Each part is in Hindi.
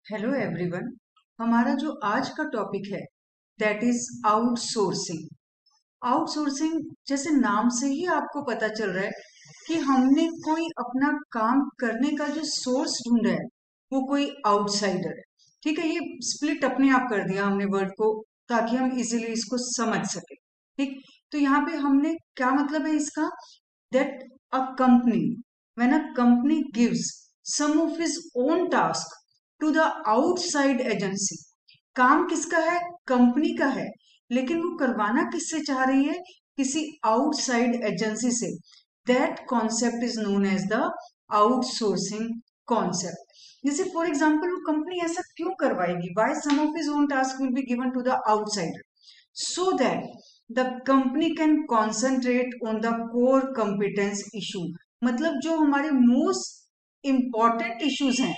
Hello everyone. हमारा जो आज का टॉपिक है दैट इज आउटसोर्सिंग। आउटसोर्सिंग जैसे नाम से ही आपको पता चल रहा है कि हमने कोई अपना काम करने का जो सोर्स ढूंढा है वो कोई आउटसाइडर है। ठीक है, ये स्प्लिट अपने आप कर दिया हमने वर्ड को ताकि हम इजीली इसको समझ सके। ठीक, तो यहाँ पे हमने क्या मतलब है इसका, that a company, when a company gives some of his own task to the outside agency, काम किसका है? कंपनी का है, लेकिन वो करवाना किससे चाह रही है? किसी आउटसाइड एजेंसी से। That concept is known as the outsourcing concept. जैसे फॉर एग्जाम्पल वो कंपनी ऐसा क्यों करवाएगी? Why some of his own task will be given to the outsider so that the company can concentrate on the core competence issue। मतलब जो हमारे मोस्ट इंपॉर्टेंट इश्यूज हैं,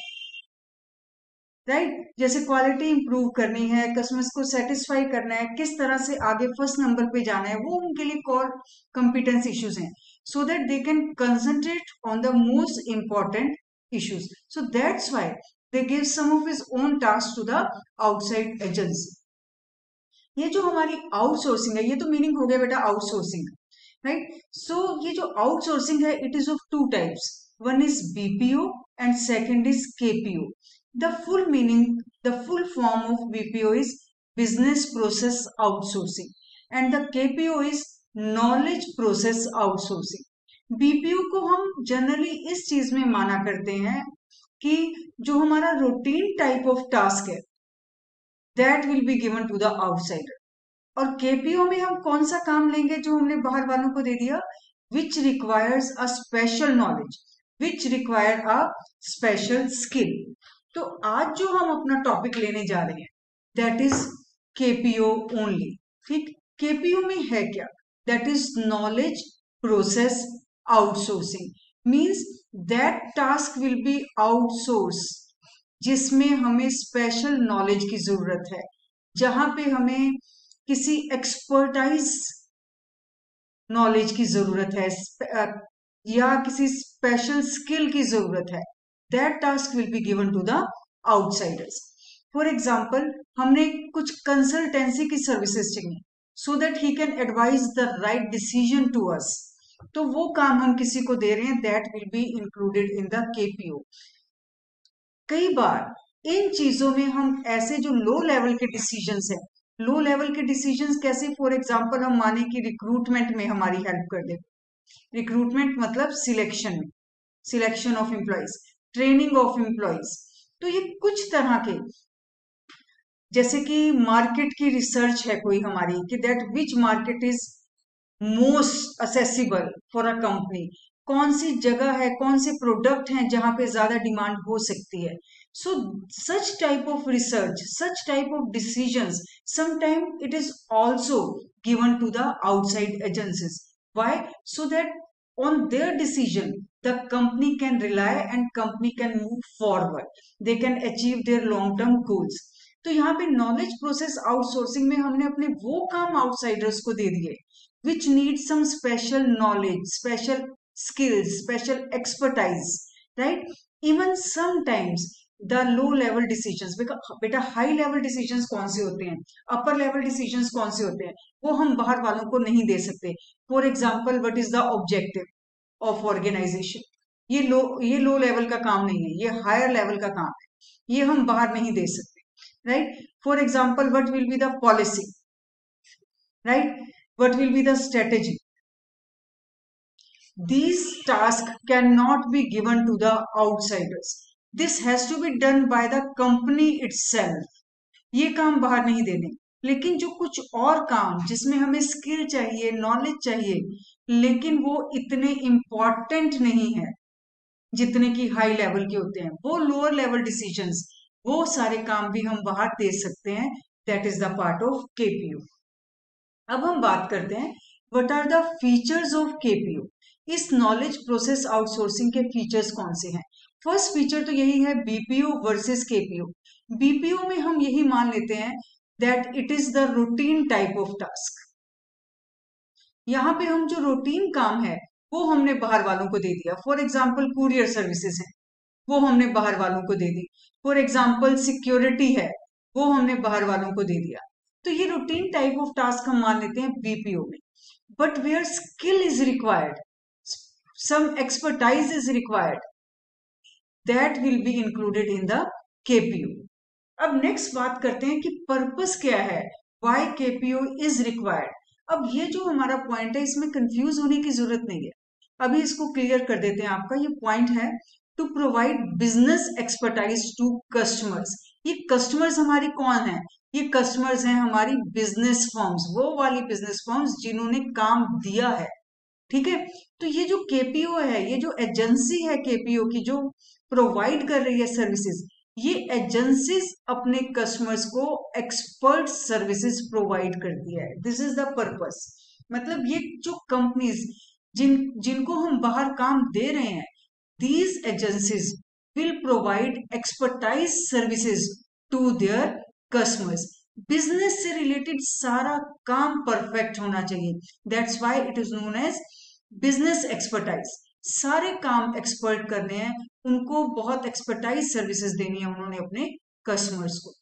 राइट, जैसे क्वालिटी इंप्रूव करनी है, कस्टमर्स को सेटिस्फाई करना है, किस तरह से आगे फर्स्ट नंबर पे जाना है, वो उनके लिए कोर कंपिटेंस इश्यूज हैं। So that they can concentrate on the most important issues. So that's why they give some of his own task to the outside agency. ये जो हमारी आउटसोर्सिंग है, ये तो मीनिंग हो गया बेटा आउटसोर्सिंग, राइट। सो ये जो आउटसोर्सिंग है it is of two types. One is BPO and second is KPO. The full meaning, the full form of BPO is business process outsourcing and the KPO is knowledge process outsourcing. BPO को हम जनरली इस चीज में माना करते हैं कि जो हमारा रूटीन टाइप ऑफ टास्क है that will be given to the outsider. और केपीओ में हम कौन सा काम लेंगे जो हमने बाहर वालों को दे दिया? Which requires a special knowledge, which require a special skill. तो आज जो हम अपना टॉपिक लेने जा रहे हैं दैट इज केपीओ ओनली। ठीक, केपीओ में है क्या? That is knowledge process outsourcing. Means that task will be outsource जिसमें हमें स्पेशल नॉलेज की जरूरत है, जहां पे हमें किसी एक्सपर्टाइज नॉलेज की जरूरत है या किसी स्पेशल स्किल की जरूरत है। That task will be given to the outsiders. For example हमने कुछ कंसल्टेंसी की सर्विसेज चाहिए so that he can advise the right decision to us. तो वो काम हम किसी को दे रहे हैं, that will be included in the KPO. कई बार इन चीजों में हम ऐसे जो लो लेवल के डिसीजंस हैं, लो लेवल के डिसीजंस कैसे? फॉर एग्जांपल हम माने कि रिक्रूटमेंट में हमारी हेल्प कर दे। रिक्रूटमेंट मतलब सिलेक्शन में, selection of employees, training of employees. तो ये कुछ तरह के, जैसे कि मार्केट की रिसर्च है कोई हमारी कि that which market is most accessible for a company. कौन सी जगह है, कौन से प्रोडक्ट हैं जहां पे ज्यादा डिमांड हो सकती है। So such type of research, such type of decisions sometime it is also given to the outside agencies. Why? So that on their decision the company can rely and company can move forward, they can achieve their long term goals। तो यहाँ पे नॉलेज प्रोसेस आउटसोर्सिंग में हमने अपने वो काम आउटसाइडर्स को दे दिए which need some special knowledge, special skills, special expertise, right? Even sometimes the low level decisions, बेटा हाई लेवल डिसीजंस कौन से होते हैं, अपर लेवल डिसीजंस कौन से होते हैं, वो हम बाहर वालों को नहीं दे सकते। For example what is the objective of organisation? ये लो लेवल का काम नहीं है, ये हायर लेवल का काम है, ये हम बाहर नहीं दे सकते, right. For example what will be the policy, right? What will be the strategy? These tasks cannot be given to the outsiders. This has to be done by the company itself. ये काम बाहर नहीं देने। लेकिन जो कुछ और काम जिसमें हमें स्किल चाहिए, नॉलेज चाहिए, लेकिन वो इतने इंपॉर्टेंट नहीं है जितने की हाई लेवल के होते हैं, वो लोअर लेवल डिसीजंस, वो सारे काम भी हम बाहर दे सकते हैं। That is the part of KPU. अब हम बात करते हैं what are the features of KPO. इस नॉलेज प्रोसेस आउटसोर्सिंग के फीचर्स कौन से हैं? फर्स्ट फीचर तो यही है बीपीओ वर्सेस केपीओ। बीपीओ में हम यही मान लेते हैं that it is the routine type of task. यहाँ पे हम जो रूटीन काम है वो हमने बाहर वालों को दे दिया। फॉर एग्जाम्पल कुरियर सर्विसेज है, वो हमने बाहर वालों को दे दी। फॉर एग्जाम्पल सिक्योरिटी है, वो हमने बाहर वालों को दे दिया। तो ये रूटीन टाइप ऑफ टास्क हम मान लेते हैं बीपीओ में। But where skill is required, some expertise is required, that will be included in the KPO. अब नेक्स्ट बात करते हैं कि पर्पस क्या है, वाई केपीओ इज रिक्वायर्ड। अब ये जो हमारा पॉइंट है इसमें कंफ्यूज होने की जरूरत नहीं है, अभी इसको क्लियर कर देते हैं। आपका ये पॉइंट है to provide business expertise to customers. ये कस्टमर्स हमारी कौन है, ये कस्टमर्स हैं हमारी बिजनेस फर्म्स, वो वाली बिजनेस फर्म्स जिन्होंने काम दिया है। ठीक है, तो ये जो केपीओ है, ये जो एजेंसी है केपीओ की जो प्रोवाइड कर रही है सर्विसेज, ये एजेंसीज अपने कस्टमर्स को एक्सपर्ट सर्विसेज प्रोवाइड करती है। This is the purpose. मतलब ये जो कंपनीज जिनको हम बाहर काम दे रहे हैं, these agencies will provide expertise services to their customers। Business से रिलेटेड सारा काम परफेक्ट होना चाहिए, that's why it is known as business expertise. सारे काम एक्सपर्ट करने हैं, उनको बहुत एक्सपर्टाइज सर्विसेज देनी है उन्होंने अपने कस्टमर्स को।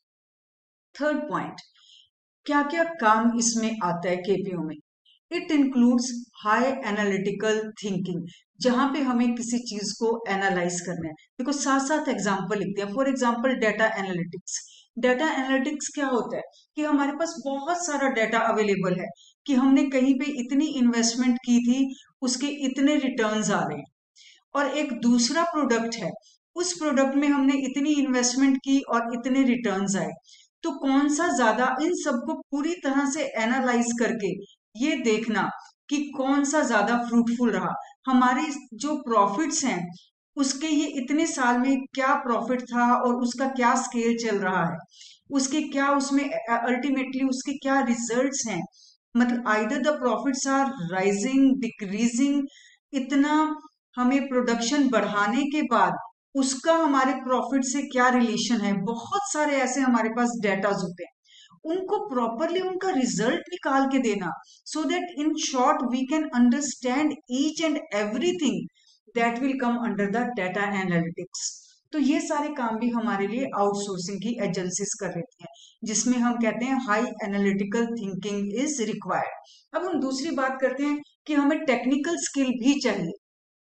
थर्ड पॉइंट, क्या क्या काम इसमें आता है केपीओ में। It includes high analytical thinking, जहां पे हमें किसी चीज को एनालाइज करना है। देखो साथ साथ एग्जांपल लिखते हैं। For example data analytics. Data analytics क्या होता है कि हमारे पास बहुत सारा डाटा अवेलेबल है कि हमने कहीं पे इतनी इन्वेस्टमेंट की थी, उसके इतने रिटर्न्स आ रहे हैं। और एक दूसरा प्रोडक्ट है, उस प्रोडक्ट में हमने इतनी इन्वेस्टमेंट की और इतने रिटर्न्स आए। तो कौन सा ज्यादा, इन सबको पूरी तरह से एनालाइज करके ये देखना कि कौन सा ज्यादा फ्रूटफुल रहा। हमारे जो प्रॉफिट्स हैं उसके, ये इतने साल में क्या प्रॉफिट था और उसका क्या स्केल चल रहा है, उसके क्या उसमें अल्टीमेटली उसके क्या रिजल्ट्स हैं। मतलब either the profits are rising decreasing, इतना हमें प्रोडक्शन बढ़ाने के बाद उसका हमारे प्रॉफिट से क्या रिलेशन है। बहुत सारे ऐसे हमारे पास डेटाज होते हैं, उनको प्रॉपरली उनका रिजल्ट निकाल के देना, so that in short we can understand each and everything that will come under the data analytics. तो ये सारे काम भी हमारे लिए आउटसोर्सिंग की एजेंसीज कर रही हैं, जिसमें हम कहते हैं high analytical thinking is required. अब हम दूसरी बात करते हैं कि हमें टेक्निकल स्किल भी चाहिए।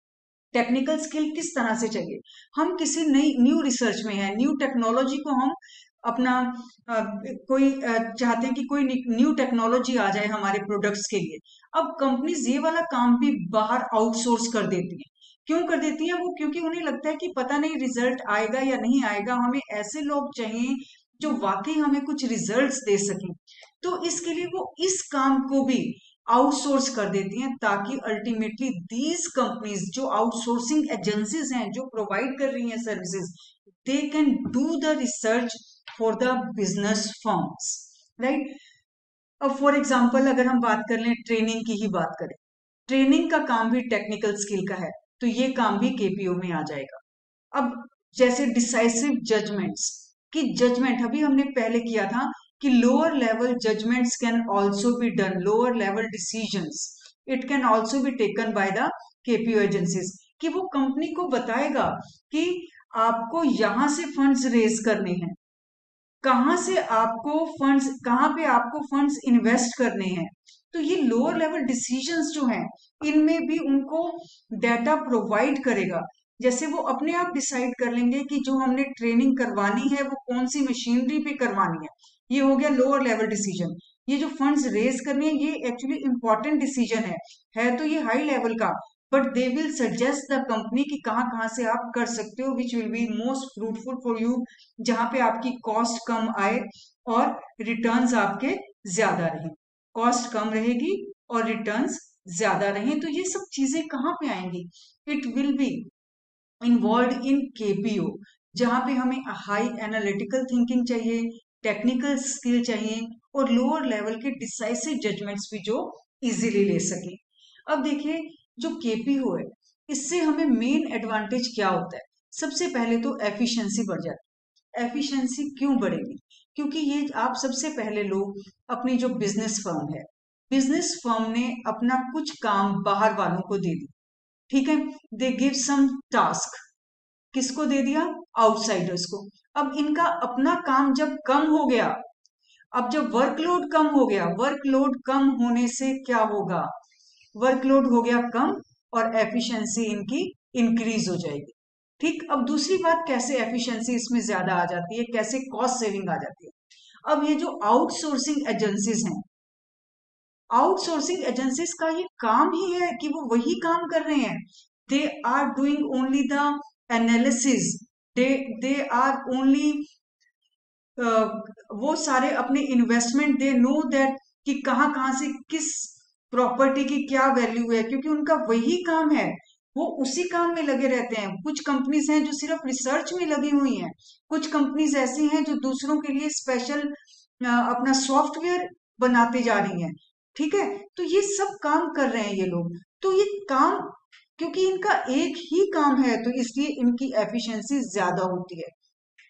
टेक्निकल स्किल किस तरह से चाहिए, हम किसी नई न्यू रिसर्च में है, न्यू टेक्नोलॉजी को हम अपना चाहते हैं कि कोई न्यू टेक्नोलॉजी आ जाए हमारे प्रोडक्ट्स के लिए। अब कंपनीज ये वाला काम भी बाहर आउटसोर्स कर देती हैं। क्यों कर देती हैं वो, क्योंकि उन्हें लगता है कि पता नहीं रिजल्ट आएगा या नहीं आएगा, हमें ऐसे लोग चाहिए जो वाकई हमें कुछ रिजल्ट्स दे सकें। तो इसके लिए वो इस काम को भी आउटसोर्स कर देती हैं, ताकि अल्टीमेटली दीज कंपनीज जो आउटसोर्सिंग एजेंसीज हैं जो प्रोवाइड कर रही हैं services, they can do the research for the business firms, right. अब फॉर एग्जांपल अगर हम बात कर लें, ट्रेनिंग की ही बात करें, ट्रेनिंग का काम भी टेक्निकल स्किल का है, तो ये काम भी केपीओ में आ जाएगा। अब जैसे डिसाइसिव जजमेंट्स की, जजमेंट अभी हमने पहले किया था कि lower level judgements can also be done, lower level decisions it can also be taken by the KPO agencies. कि वो कंपनी को बताएगा कि आपको यहां से फंड्स रेज करने हैं, कहां से आपको फंड्स, कहां पे आपको फंड्स इन्वेस्ट करने हैं। तो ये लोअर लेवल डिसीजंस जो हैं, इनमें भी उनको डाटा प्रोवाइड करेगा। जैसे वो अपने आप डिसाइड कर लेंगे कि जो हमने ट्रेनिंग करवानी है वो कौन सी मशीनरी पे करवानी है। ये हो गया लोअर लेवल डिसीजन। ये जो फंड्स रेज करने हैं, ये एक्चुअली इंपॉर्टेंट डिसीजन है तो ये हाई लेवल का, but they will suggest the company कि कहाँ कहाँ से आप कर सकते हो, which will be most fruitful for you, जहां पे आपकी कॉस्ट कम आए और रिटर्न्स आपके ज्यादा रहें। कॉस्ट कम रहेगी और रिटर्न्स ज्यादा रहें, तो ये सब चीजें कहाँ पे आएंगी, it will be involve in KPO, जहां पे हमें हाई एनालिटिकल थिंकिंग चाहिए, टेक्निकल स्किल चाहिए और लोअर लेवल के डिसाइसिव जजमेंट्स भी जो इजीली ले सके। अब देखिए, जो केपीओ है, इससे हमें मेन एडवांटेज क्या होता है। सबसे पहले तो एफिशिएंसी बढ़ जाती है। एफिशिएंसी क्यों बढ़ेगी, क्योंकि ये आप सबसे पहले लोग अपनी जो बिजनेस फर्म है, बिजनेस फर्म ने अपना कुछ काम बाहर वालों को दे दी, ठीक है, दे गिव सम टास्क किसको दे दिया? आउटसाइडर्स को। अब इनका अपना काम जब कम हो गया, अब जब वर्कलोड कम हो गया, वर्कलोड कम होने से क्या होगा? वर्कलोड हो गया कम और एफिशिएंसी इनकी इंक्रीज हो जाएगी। ठीक, अब दूसरी बात, कैसे एफिशिएंसी इसमें ज्यादा आ जाती है, कैसे कॉस्ट सेविंग आ जाती है? अब ये जो आउटसोर्सिंग एजेंसीज हैं, आउटसोर्सिंग एजेंसीज का ये काम ही है कि वो वही काम कर रहे हैं। They are doing only the analysis, they are only, वो सारे अपने इन्वेस्टमेंट, दे नो दैट कि कहाँ कहाँ से किस प्रॉपर्टी की क्या वैल्यू है, क्योंकि उनका वही काम है, वो उसी काम में लगे रहते हैं। कुछ कंपनीज हैं जो सिर्फ रिसर्च में लगी हुई हैं, कुछ कंपनीज ऐसी हैं जो दूसरों के लिए स्पेशल अपना सॉफ्टवेयर बनाते जा रही हैं। ठीक है, तो ये सब काम कर रहे हैं ये लोग। तो ये काम, क्योंकि इनका एक ही काम है, तो इसलिए इनकी एफिशिएंसी ज्यादा होती है।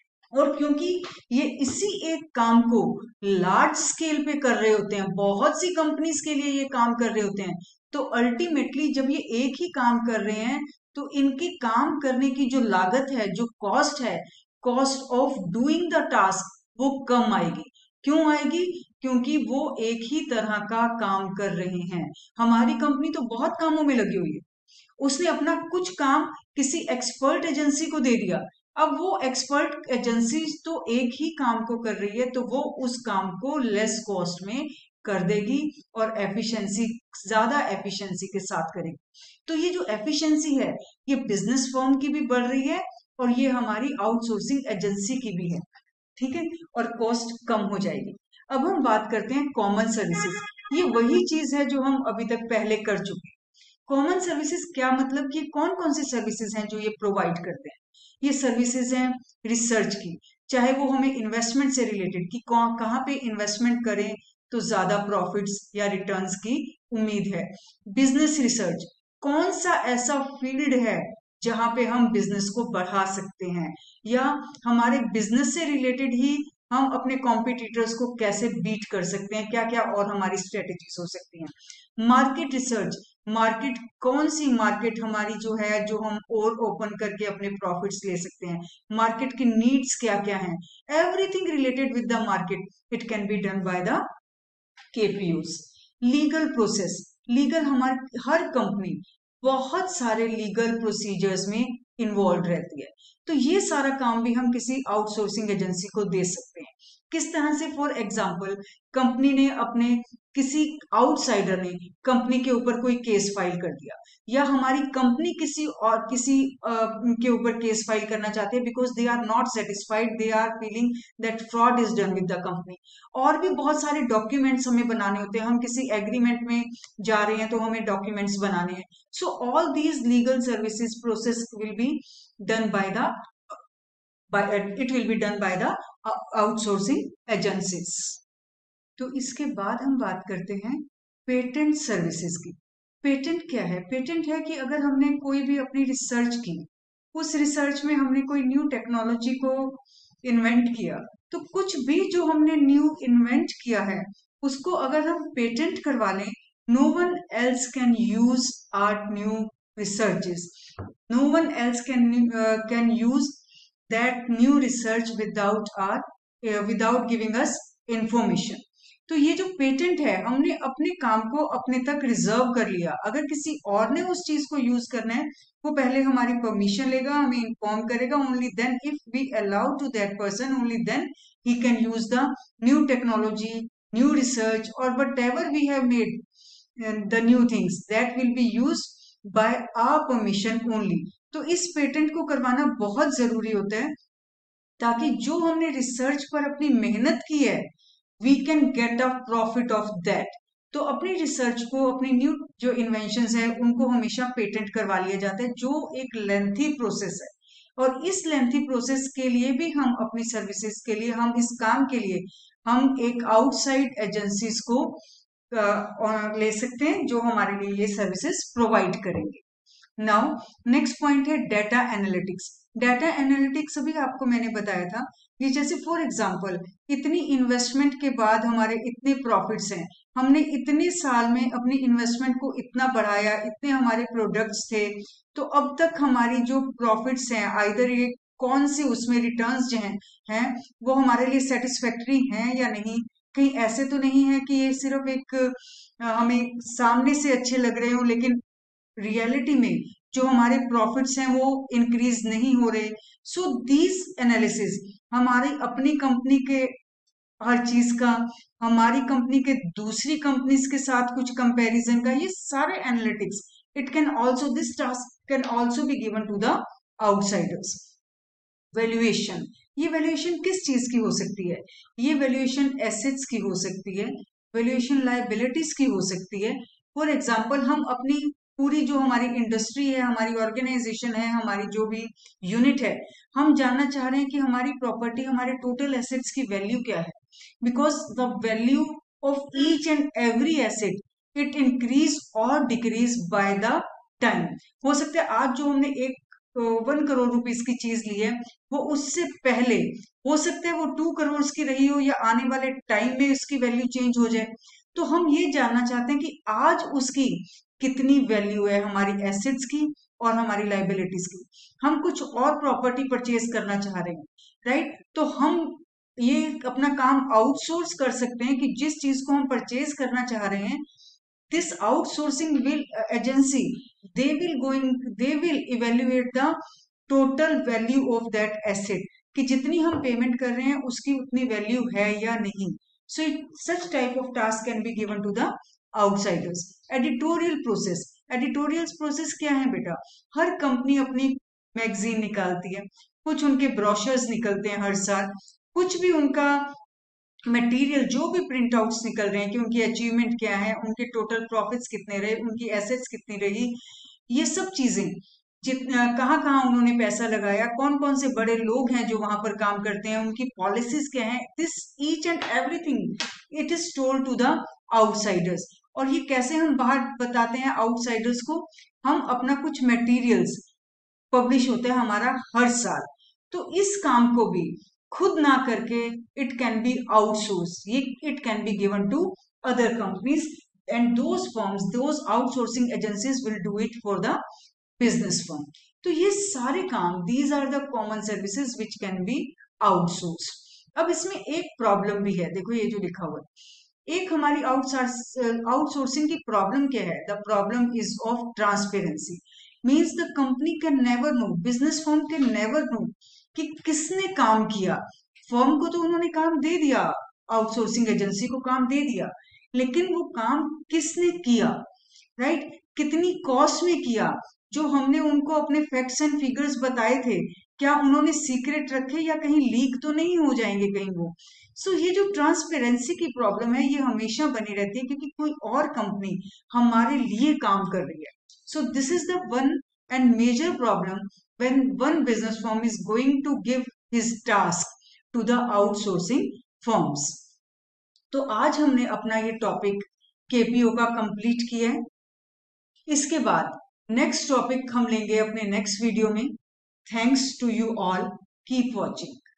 और क्योंकि ये इसी एक काम को लार्ज स्केल पे कर रहे होते हैं, बहुत सी कंपनीज के लिए ये काम कर रहे होते हैं, तो अल्टीमेटली जब ये एक ही काम कर रहे हैं, तो इनके काम करने की जो लागत है, जो कॉस्ट है, cost of doing the task, वो कम आएगी। क्यों आएगी? क्योंकि वो एक ही तरह का काम कर रहे हैं। हमारी कंपनी तो बहुत कामों में लगी हुई है, उसने अपना कुछ काम किसी एक्सपर्ट एजेंसी को दे दिया। अब वो एक्सपर्ट एजेंसी तो एक ही काम को कर रही है, तो वो उस काम को लेस कॉस्ट में कर देगी और एफिशिएंसी, ज्यादा एफिशिएंसी के साथ करेगी। तो ये जो एफिशिएंसी है, ये बिजनेस फर्म की भी बढ़ रही है और ये हमारी आउटसोर्सिंग एजेंसी की भी है। ठीक है, और कॉस्ट कम हो जाएगी। अब हम बात करते हैं कॉमन सर्विसेज। ये वही चीज है जो हम अभी तक पहले कर चुके हैं। कॉमन सर्विसेज क्या मतलब कि कौन कौन सी सर्विसेज हैं जो ये प्रोवाइड करते हैं? ये सर्विसेज हैं रिसर्च की, चाहे वो हमें इन्वेस्टमेंट से रिलेटेड, कि कहाँ पे इन्वेस्टमेंट करें तो ज्यादा प्रॉफिट्स या रिटर्न्स की उम्मीद है। बिजनेस रिसर्च, कौन सा ऐसा फील्ड है जहां पे हम बिजनेस को बढ़ा सकते हैं, या हमारे बिजनेस से रिलेटेड ही हम अपने कॉम्पिटिटर्स को कैसे बीट कर सकते हैं, क्या क्या और हमारी स्ट्रेटेजीज हो सकती हैं। मार्केट रिसर्च, मार्केट, कौन सी मार्केट हमारी जो है, जो हम और ओपन करके अपने प्रॉफिट्स ले सकते हैं, मार्केट की नीड्स क्या क्या हैं, everything related with the market, it can be done by the KPUs. Legal process, legal, हमारी हर कंपनी बहुत सारे लीगल प्रोसीजर्स में इन्वॉल्व रहती है, तो ये सारा काम भी हम किसी आउटसोर्सिंग एजेंसी को दे सकते हैं। किस तरह से? फॉर एग्जाम्पल, कंपनी ने अपने, किसी आउटसाइडर ने कंपनी के ऊपर कोई केस फाइल कर दिया, या हमारी कंपनी किसी और किसी के ऊपर केस फाइल करना चाहते हैं because they are not satisfied, they are feeling that fraud is done with the company. और भी बहुत सारे डॉक्यूमेंट्स हमें बनाने होते हैं, हम किसी एग्रीमेंट में जा रहे हैं तो हमें डॉक्यूमेंट्स बनाने हैं। So all these legal services process will be done by the, it will be done by the outsourcing agencies। तो इसके बाद हम बात करते हैं पेटेंट सर्विसेज की। पेटेंट क्या है? पेटेंट है कि अगर हमने कोई भी अपनी रिसर्च की, उस रिसर्च में हमने कोई न्यू टेक्नोलॉजी को इन्वेंट किया, तो कुछ भी जो हमने न्यू इन्वेंट किया है, उसको अगर हम पेटेंट करवा लें, no one else can use our new researches, no one else can use that new research without giving us information. तो ये जो पेटेंट है, हमने अपने काम को अपने तक रिजर्व कर लिया। अगर किसी और ने उस चीज को यूज करना है, वो पहले हमारी परमिशन लेगा, हमें इन्फॉर्म करेगा, only then if we allow to that person, only then he can use the new technology, new research, और whatever we have made the new things, that will be use by our permission only. तो इस पेटेंट को करवाना बहुत जरूरी होता है, ताकि जो हमने रिसर्च पर अपनी मेहनत की है, we can get a profit of that. तो अपनी रिसर्च को, अपनी न्यू जो इन्वेंशंस है, उनको हमेशा पेटेंट करवा लिया जाता है, जो एक लेंथी प्रोसेस है। और इस लेंथी प्रोसेस के लिए भी हम अपनी सर्विसेज के लिए, हम इस काम के लिए हम एक आउटसाइड एजेंसीज को ले सकते हैं, जो हमारे लिए ये सर्विसेज प्रोवाइड करेंगे। नाउ नेक्स्ट पॉइंट है डेटा एनालिटिक्स। डेटा एनालिटिक्स अभी आपको मैंने बताया था कि जैसे फॉर एग्जांपल इतनी इन्वेस्टमेंट के बाद हमारे इतने प्रॉफिट्स हैं, हमने इतने साल में अपनी इन्वेस्टमेंट को इतना बढ़ाया, इतने हमारे प्रोडक्ट्स थे, तो अब तक हमारी जो प्रॉफिट्स हैं आइदर ये कौन से उसमें रिटर्न्स जो हैं वो हमारे लिए सेटिस्फैक्ट्री हैं या नहीं। कहीं ऐसे तो नहीं है कि ये सिर्फ एक हमें सामने से अच्छे लग रहे हो लेकिन रियलिटी में जो हमारे प्रॉफिट्स हैं वो इंक्रीज नहीं हो रहे। सो दीज एनालिसिस हमारी अपनी कंपनी के हर चीज का, हमारी कंपनी के दूसरी कंपनीज के साथ कुछ कंपैरिजन का, ये सारे analytics it can also this task can also be given to the outsiders. Valuation, ये वैल्यूएशन किस चीज की हो सकती है? ये वैल्यूएशन एसेट्स की हो सकती है, वैल्यूएशन लायबिलिटीज की हो सकती है। फॉर एग्जाम्पल हम अपनी पूरी जो हमारी इंडस्ट्री है, हमारी ऑर्गेनाइजेशन है, हमारी जो भी यूनिट है, हम जानना चाह रहे हैं कि हमारी प्रॉपर्टी, हमारे टोटल एसेट्स की वैल्यू क्या है, because the value of each and every asset it increase और डिक्रीज बाय द टाइम। हो सकता है आज जो हमने एक 1 करोड़ रुपीस की चीज ली है, वो उससे पहले हो सकता है वो 2 करोड़ की रही हो, या आने वाले टाइम में उसकी वैल्यू चेंज हो जाए। तो हम ये जानना चाहते हैं कि आज उसकी कितनी वैल्यू है, हमारी एसेट्स की और हमारी लाइबिलिटीज की। हम कुछ और प्रॉपर्टी परचेज करना चाह रहे हैं, राइट? तो हम ये अपना काम आउटसोर्स कर सकते हैं कि जिस चीज को हम परचेज करना चाह रहे हैं, this outsourcing will agency, they will evaluate the total value of that asset, कि जितनी हम पेमेंट कर रहे हैं उसकी उतनी वैल्यू है या नहीं। So such type of task can be given to the outsiders। Editorial process, editorial process क्या है बेटा? हर कंपनी अपनी मैगजीन निकालती है, कुछ उनके ब्रोशर्स निकलते हैं हर साल, कुछ भी उनका मटेरियल जो भी प्रिंट आउट्स निकल रहे हैं कि उनकी अचीवमेंट क्या है, उनके टोटल प्रॉफिट्स कितने रहे, उनकी एसेट्स कितनी रही, ये सब चीजें, जितना कहाँ कहाँ उन्होंने पैसा लगाया, कौन कौन से बड़े लोग हैं जो वहां पर काम करते हैं, उनकी पॉलिसीज क्या हैं, this each and everything it is told to the outsiders. और ये कैसे हम बाहर बताते हैं आउटसाइडर्स को? हम अपना कुछ मटेरियल्स पब्लिश होता है हमारा हर साल, तो इस काम को भी खुद ना करके इट कैन बी आउटसोर्स, ये it can be given to other companies, and those firms, those outsourcing agencies will do it for the business firm. तो ये सारे काम, these are the common services which can be outsource. अब इसमें एक प्रॉब्लम भी है, देखो ये जो लिखा हुआ है, एक हमारी आउटसोर्सिंग की प्रॉब्लम क्या है? The problem is of transparency. Means the company can never know, business firm can never know कि किसने काम किया। फर्म को तो उन्होंने काम दे दिया, आउटसोर्सिंग एजेंसी को काम दे दिया, लेकिन वो काम किसने किया, राइट? कितनी कॉस्ट में किया? जो हमने उनको अपने फैक्ट्स एंड फिगर्स बताए थे, क्या उन्होंने सीक्रेट रखे या कहीं लीक तो नहीं हो जाएंगे कहीं वो? सो ये जो ट्रांसपेरेंसी की प्रॉब्लम है, ये हमेशा बनी रहती है क्योंकि कोई और कंपनी हमारे लिए काम कर रही है। So this is the one and major problem when one business firm is going to give his task to the outsourcing firms। तो आज हमने अपना ये टॉपिक केपीओ का कंप्लीट किया है। इसके बाद नेक्स्ट टॉपिक हम लेंगे अपने नेक्स्ट वीडियो में। Thanks to you all, keep watching.